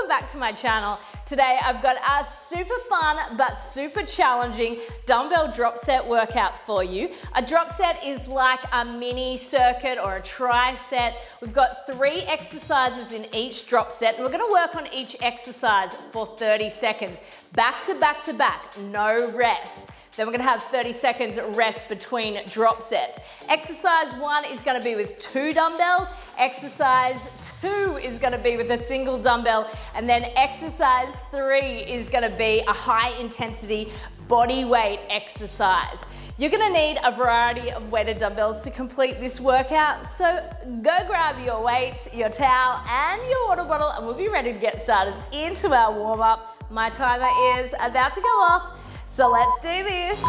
welcome back to my channel. Today I've got a super fun but super challenging dumbbell drop set workout for you. A drop set is like a mini circuit or a tri-set. We've got 3 exercises in each drop set and we're going to work on each exercise for 30 seconds. Back to back to back, no rest. Then we're going to have 30 seconds rest between drop sets. Exercise 1 is going to be with 2 dumbbells. Exercise 2 is going to be with a single dumbbell. And then exercise 3 is going to be a high intensity body weight exercise. You're going to need a variety of weighted dumbbells to complete this workout. So go grab your weights, your towel and your water bottle and we'll be ready to get started into our warm up. My timer is about to go off. So let's do this.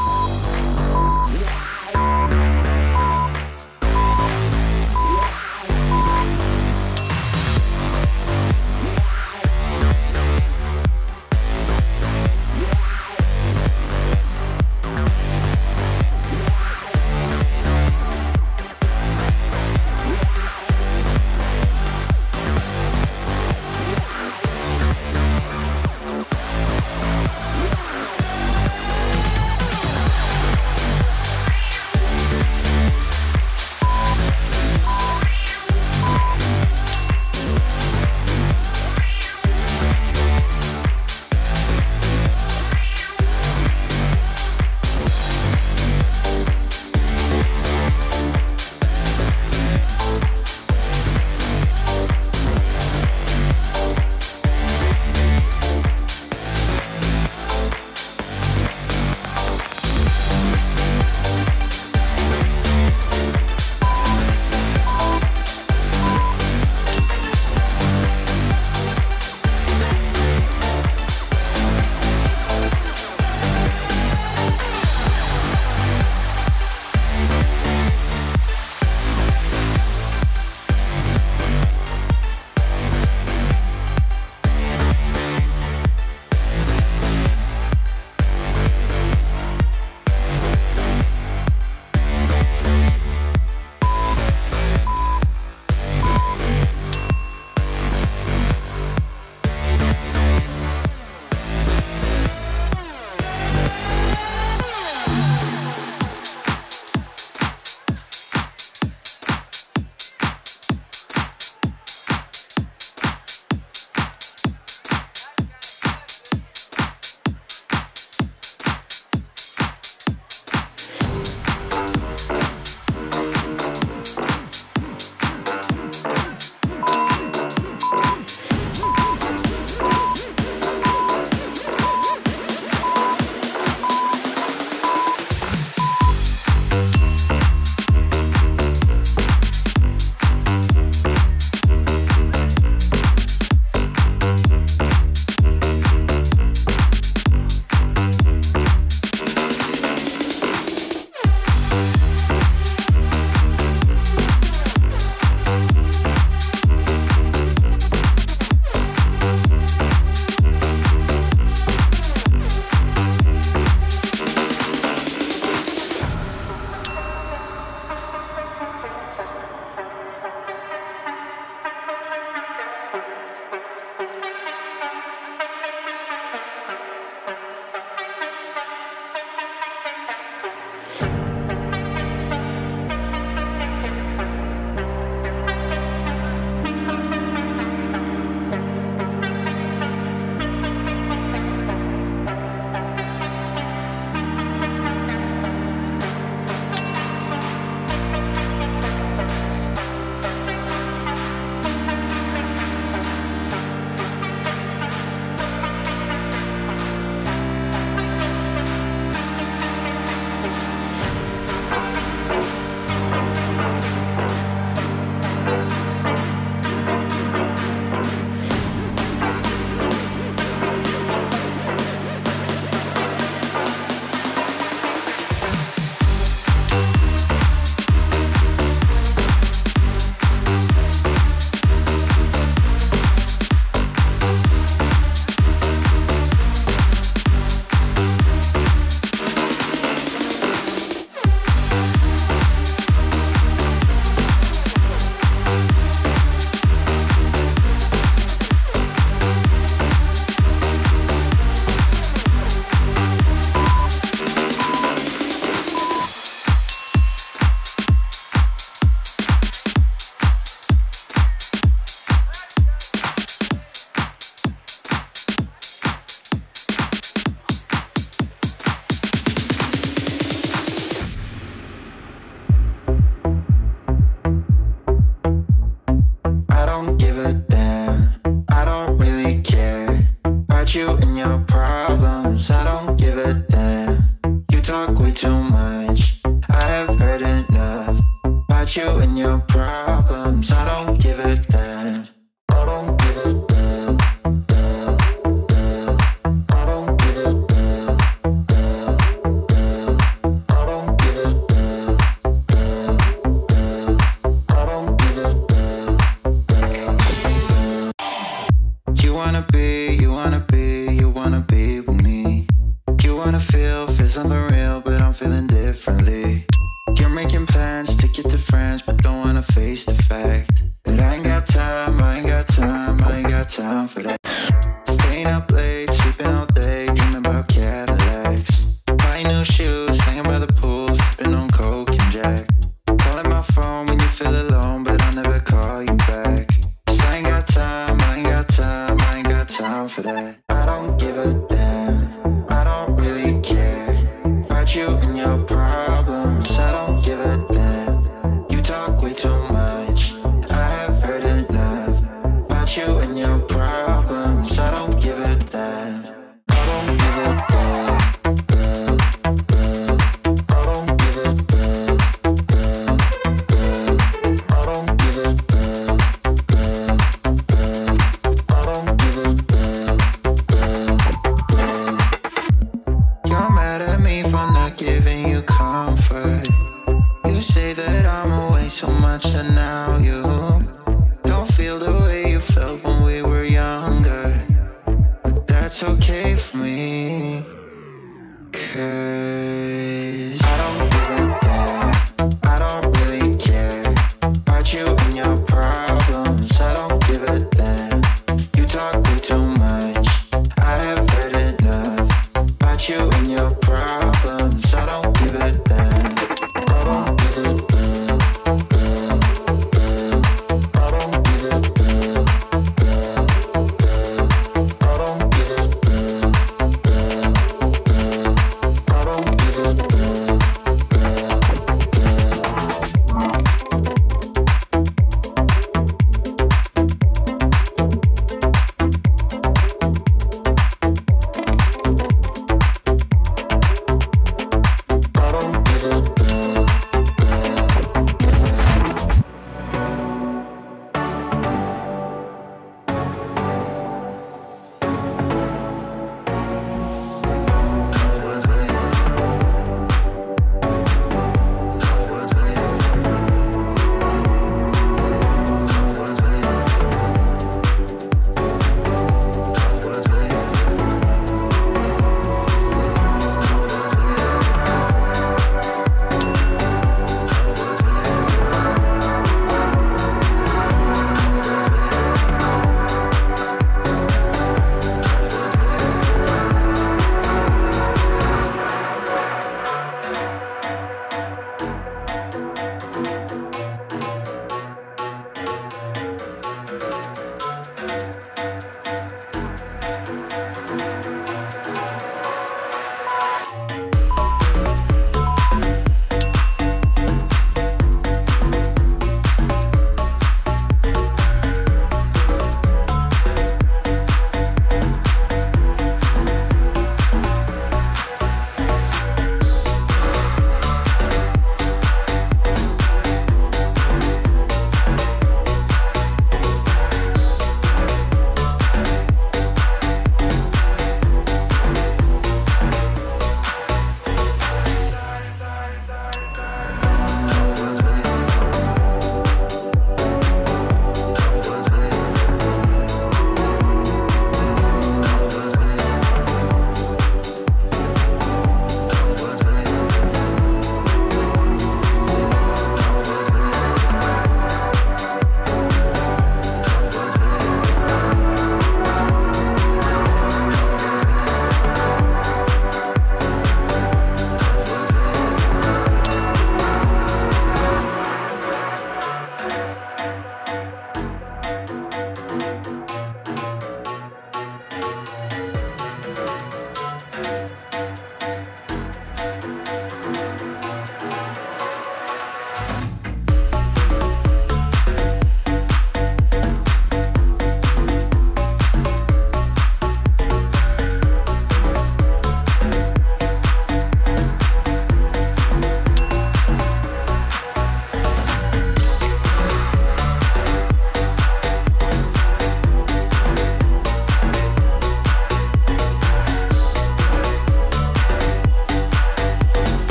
don't give a damn. I don't really care about you and your problems. I don't give a damn. You talk way too much. I have heard enough about you and your problems. I don't give a damn. I don't give a damn. Damn, damn. I don't give a damn. Damn, damn. I don't give a damn. Damn, damn. I don't give a damn. Damn.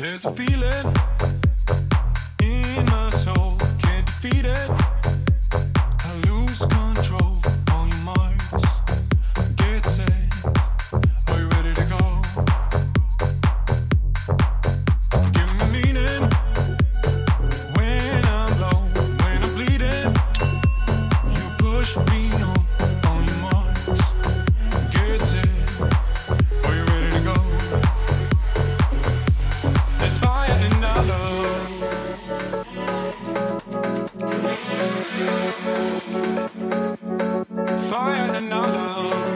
There's a feeling in my soul, can't defeat it. I lose control on your marks. Get set, are you ready to go? Give me meaning when I'm low, when I'm bleeding. You push me on your marks. Get set, are you ready to go? There's fire in our love. Fire in our love.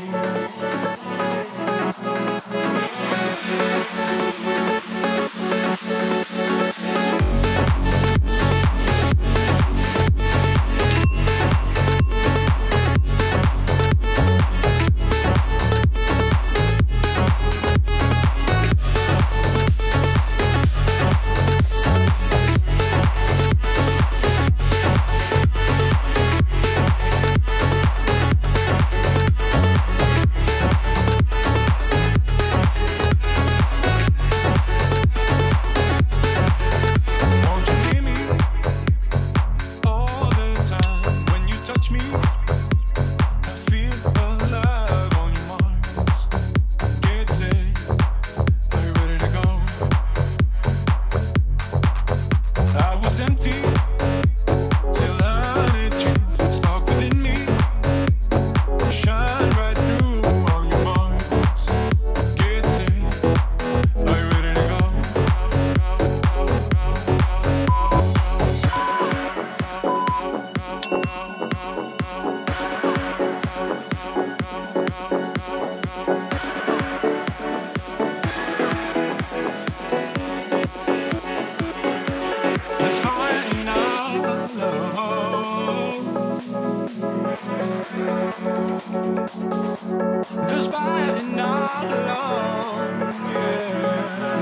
There's fire in our love, yeah.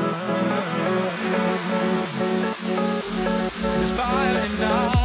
There's fire in our love.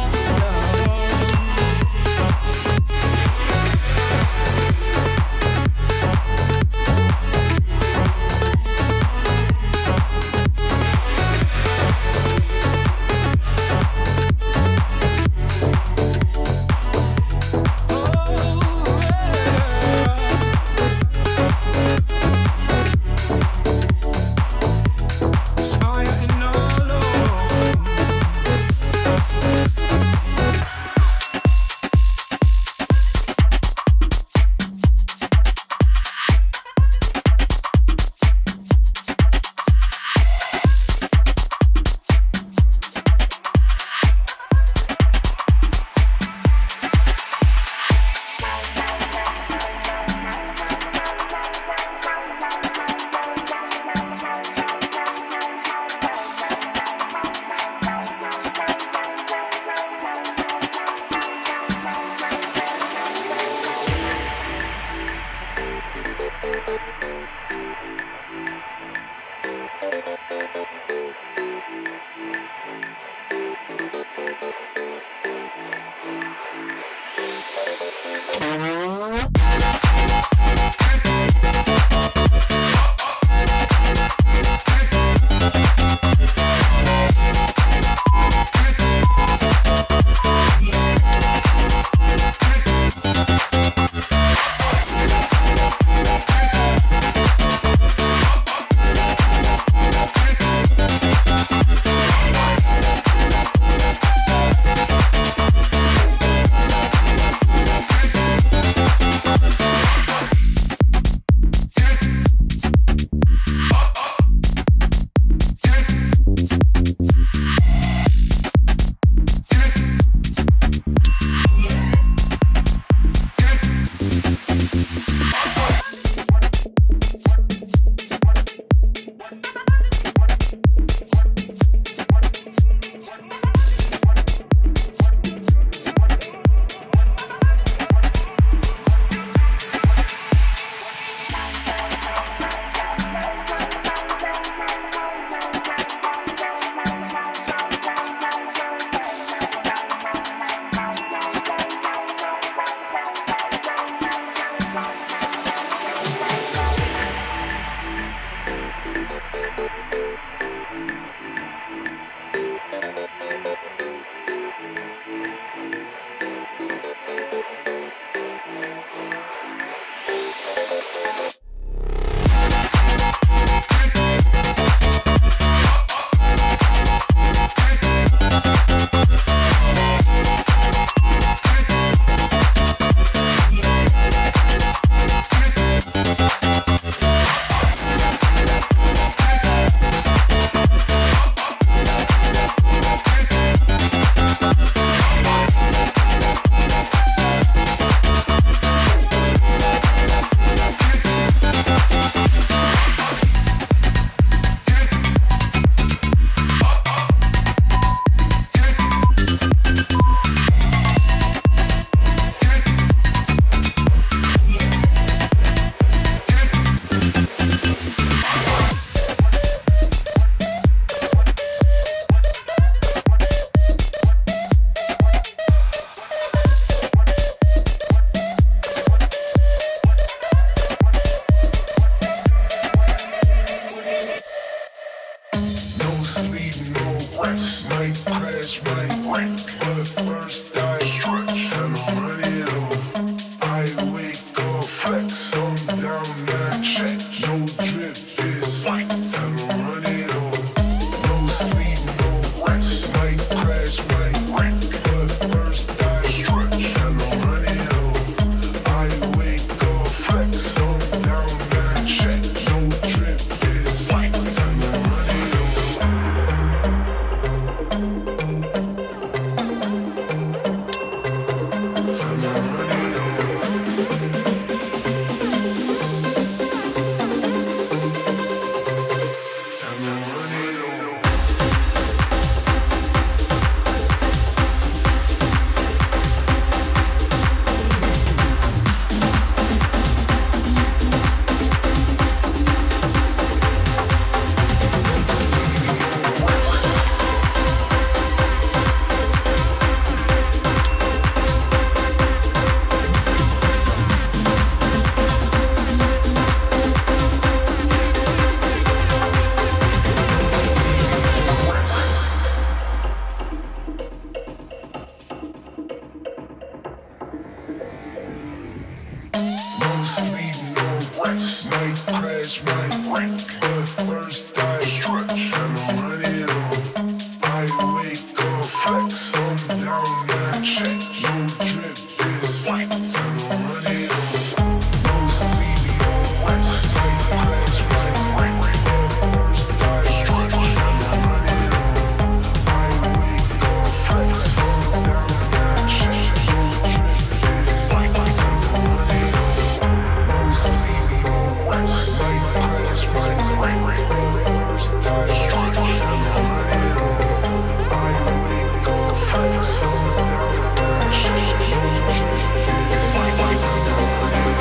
might crash, might wreck. But first I stretch and I run it on. I wake up, flex, I'm down that check. No drip is white and I run it on. No sleep, no rest, might crash, might wreck. But first I stretch and I run it on. I wake up, flex, I'm down that check. No drip is white and I run it on. No sleep, no rest, might crash, might wreck. But first I stretch and I run it on. I wake up, flex, I'm down that check. No drip is white and I run it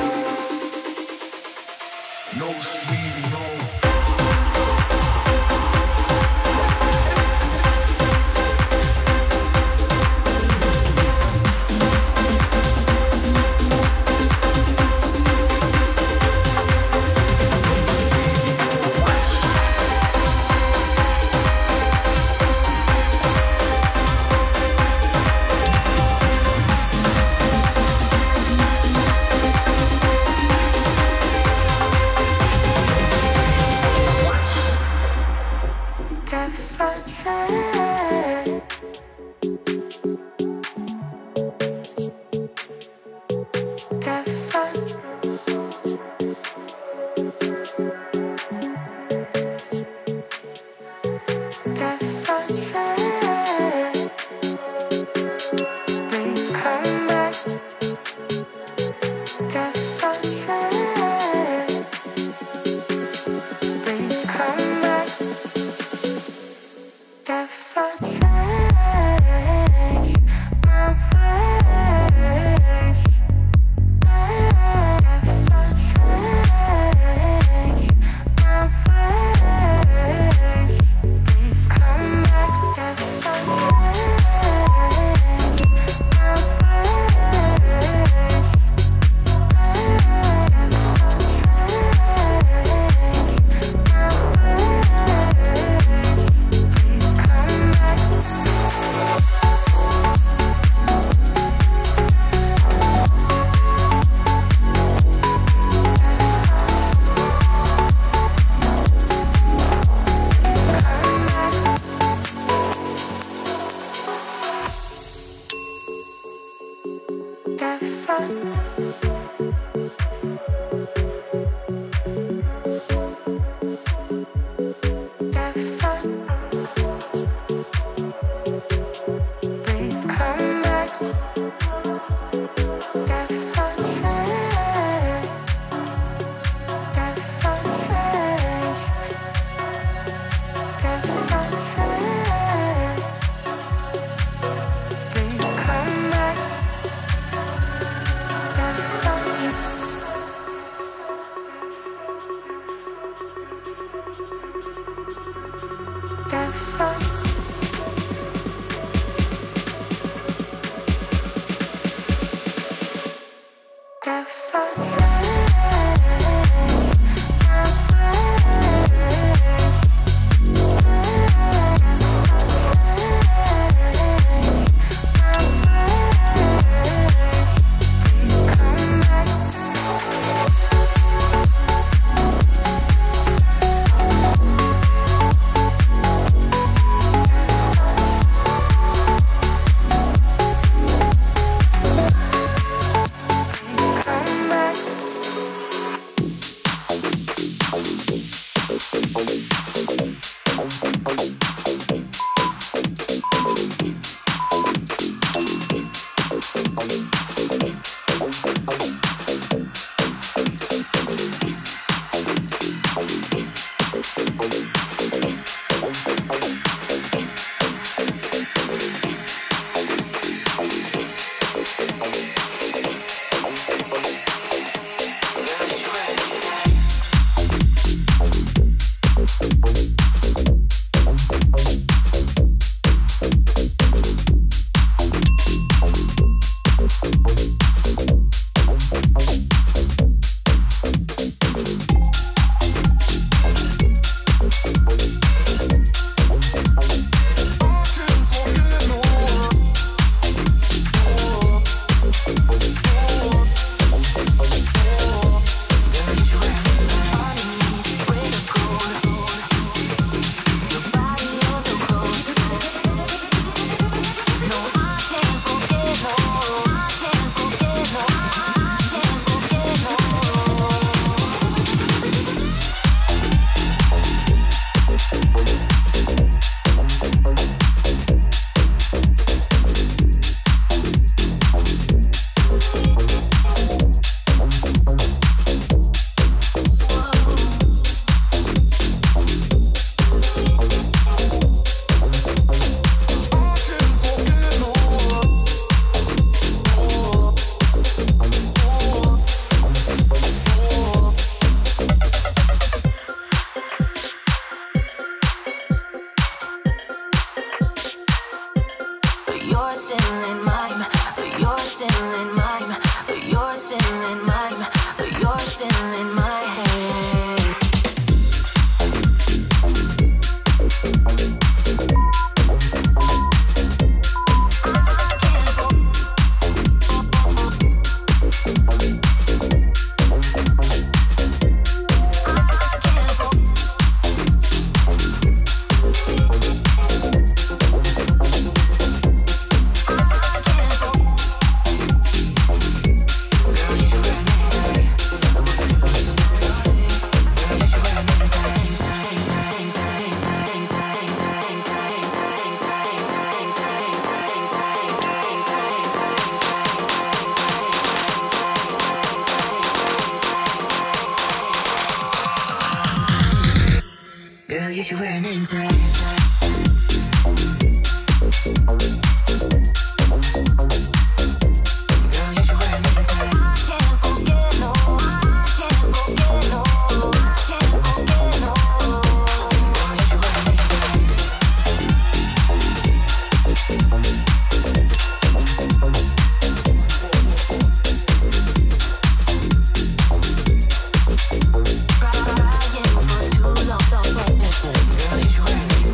on. No sleep, no. you should wear a name tag. Too long, don't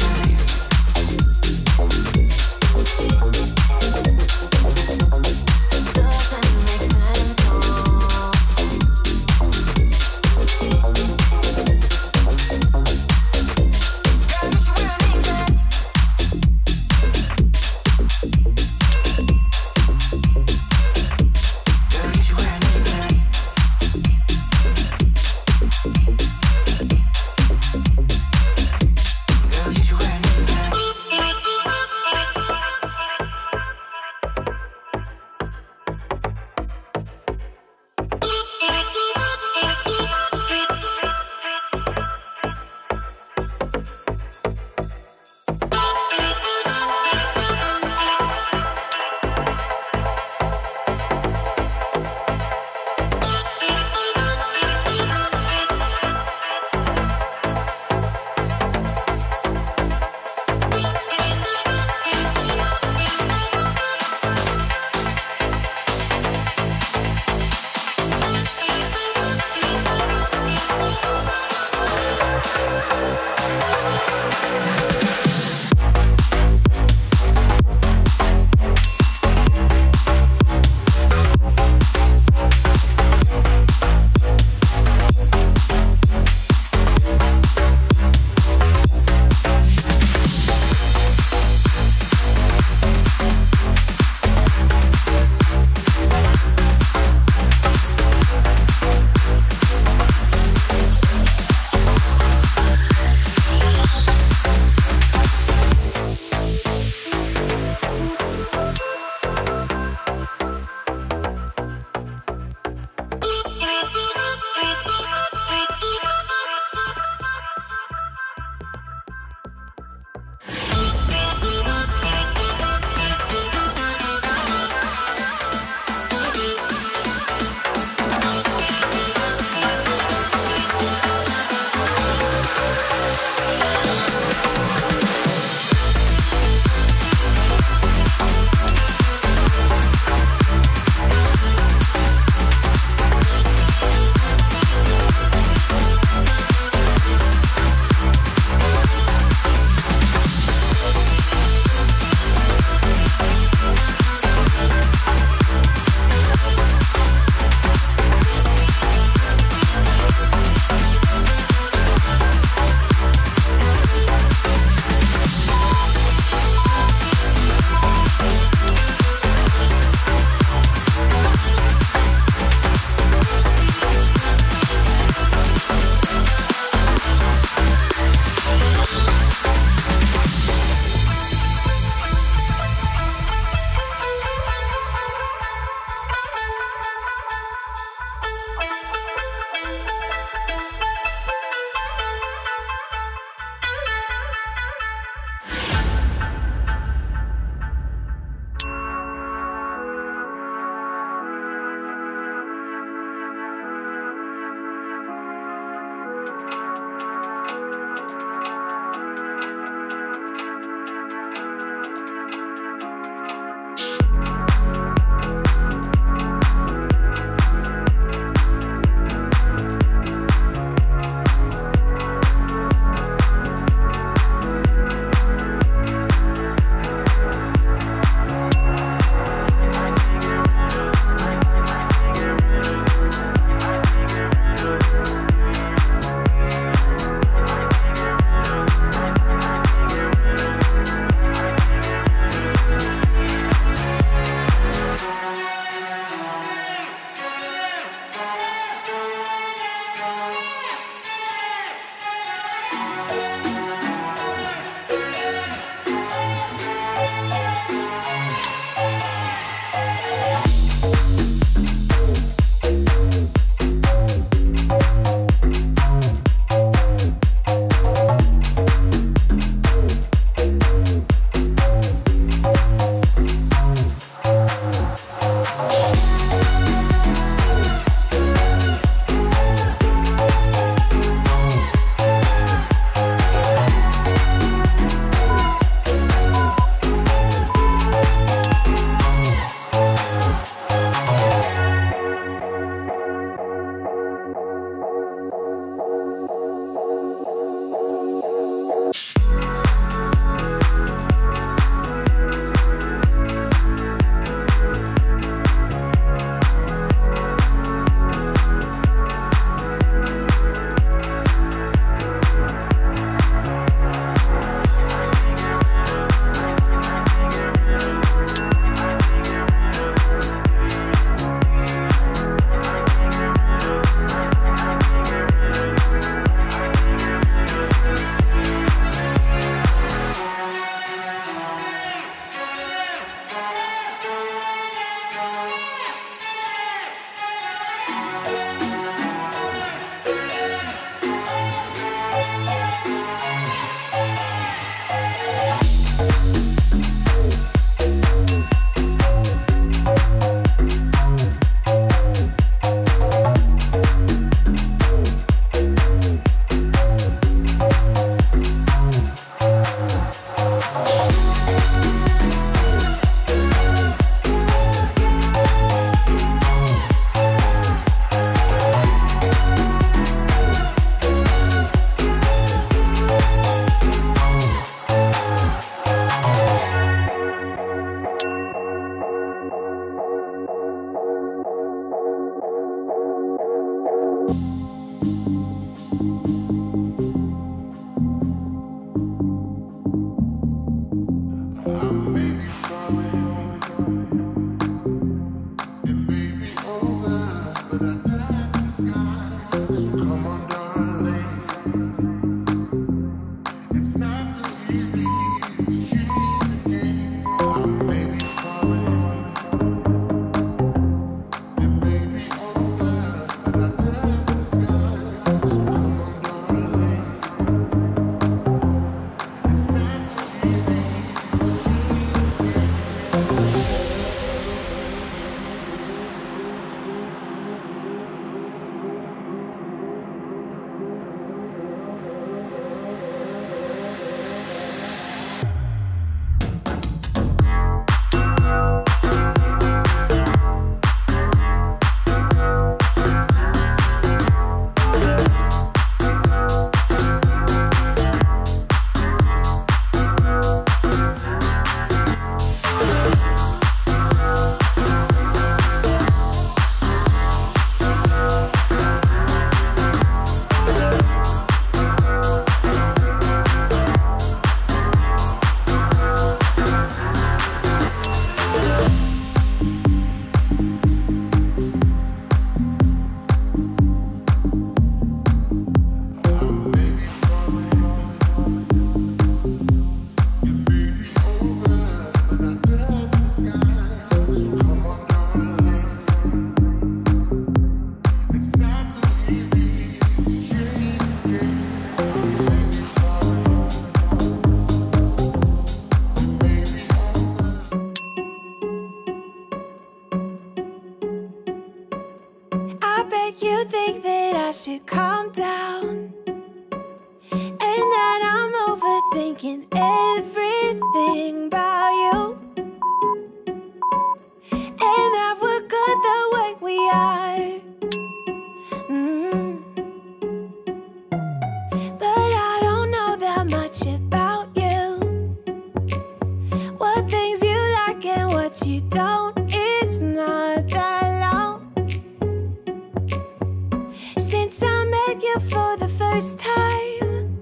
first time.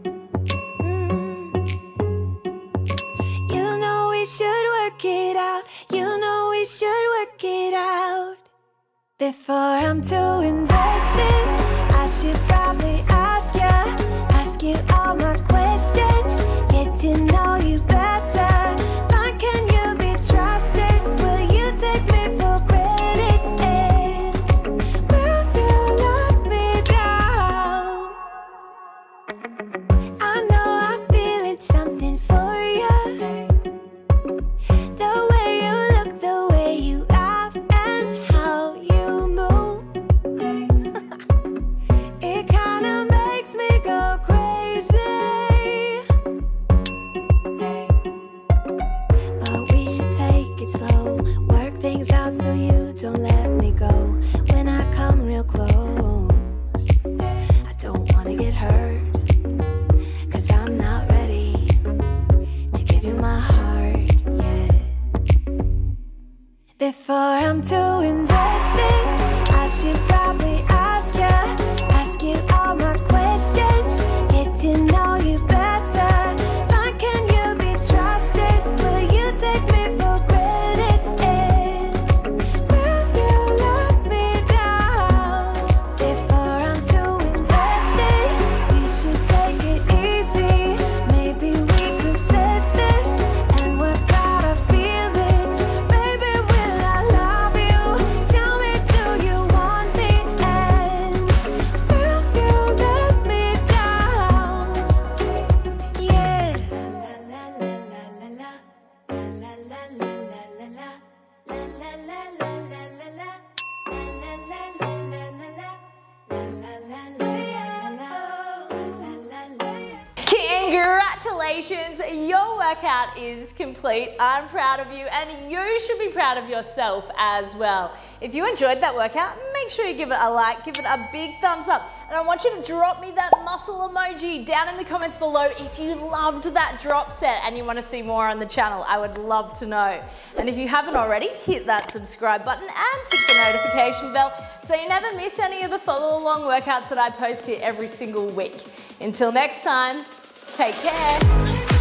You know we should work it out. You know we should work it out. Before I'm too invested, I should probably ask you all my questions, get to know you better. Like, can you be trusted? Will you take me for granted? Will you let me down? I know I'm feeling something for you. The way you look, the way you laugh, and how you move. It kinda makes me go crazy. But we should take it slow, work things out so you don't let me go. When I come real close, I don't wanna get hurt, 'cause I'm not ready to give you my heart yet. Before I'm too invested, I should probably ask you all my questions, get to know you better. Like, can you be trusted? Will you take me for granted? Will you let me down? Before I'm too invested, we should take it easy. Maybe we could test this and work out our feelings. Baby, will I love you? Tell me, do you want me? And will you let me down? Yeah. La la la la la la la la la la la la la la la la Congratulations, your workout is complete. I'm proud of you, and you should be proud of yourself as well. If you enjoyed that workout, make sure you give it a like, give it a big thumbs up, and I want you to drop me that muscle emoji down in the comments below if you loved that drop set and you want to see more on the channel. I would love to know. And if you haven't already, hit that subscribe button and tick the notification bell so you never miss any of the follow along workouts that I post here every single week. Until next time, take care.